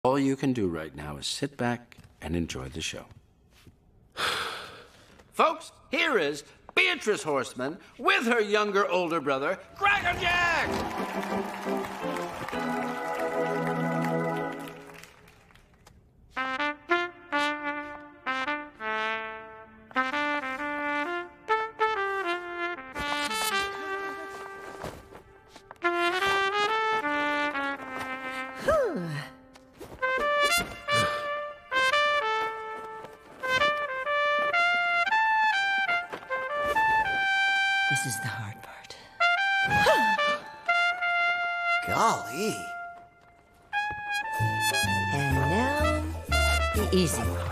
All you can do right now is sit back and enjoy the show. Folks, here is Beatrice Horseman with her younger, older brother, Crackerjack! This is the hard part. Golly. And now, the easy part.